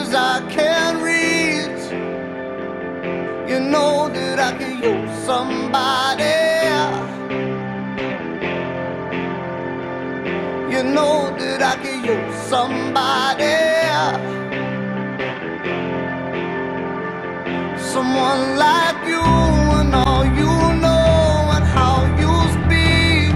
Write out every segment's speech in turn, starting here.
as I can reach. You know that I could use somebody. You know that I could use somebody. Someone like you and all you know and how you speak.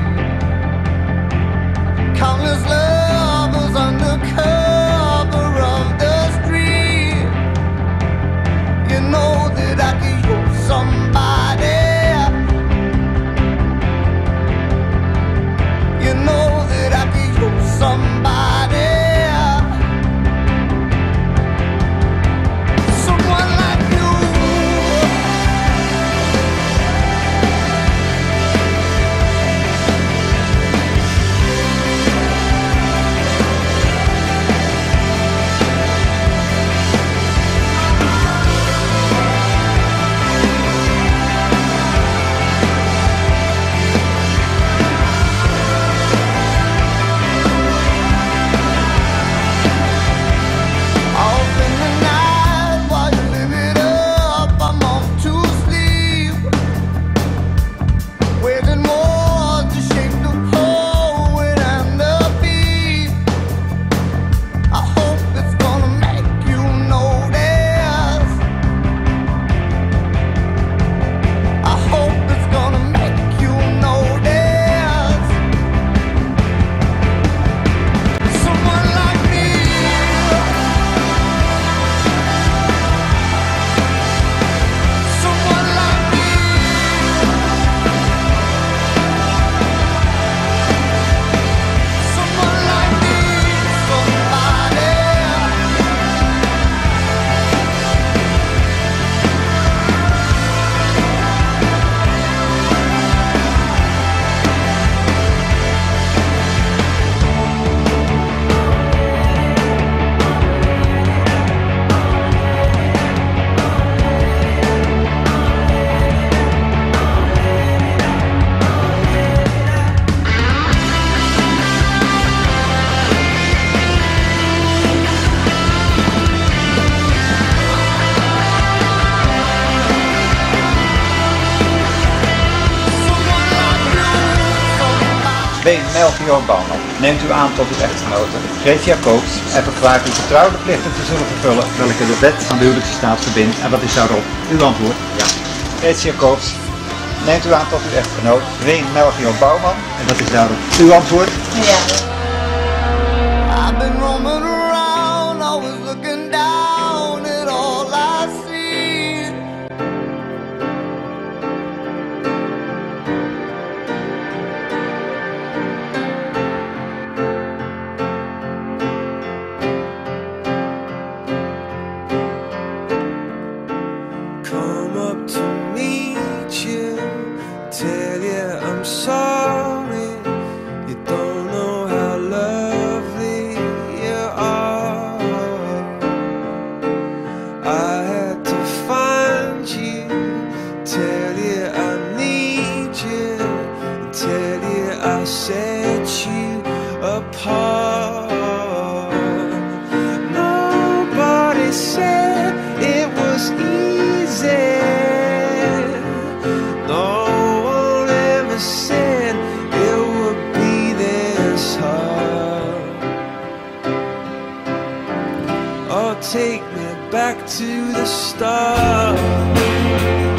Countless lovers under cover of the street. You know that I could use somebody. You know that I could use somebody. Someone like you. Melchior Bouwman neemt u aan tot uw echtgenote Greet Jacobs en verklaart u getrouwde plichten te zullen vervullen welke de wet van de huwelijkse staat verbindt. En wat is daarop uw antwoord? Ja. Greet Jacobs neemt u aan tot uw echtgenoot Greet Melchior Bouwman en wat is daarop uw antwoord? Ja. Come up to meet you, tell you I'm sorry. You don't know how lovely you are. I had to find you, tell you I need you, tell you I set you apart. Nobody said it was easy. No one ever said it would be this hard. Oh, take me back to the start.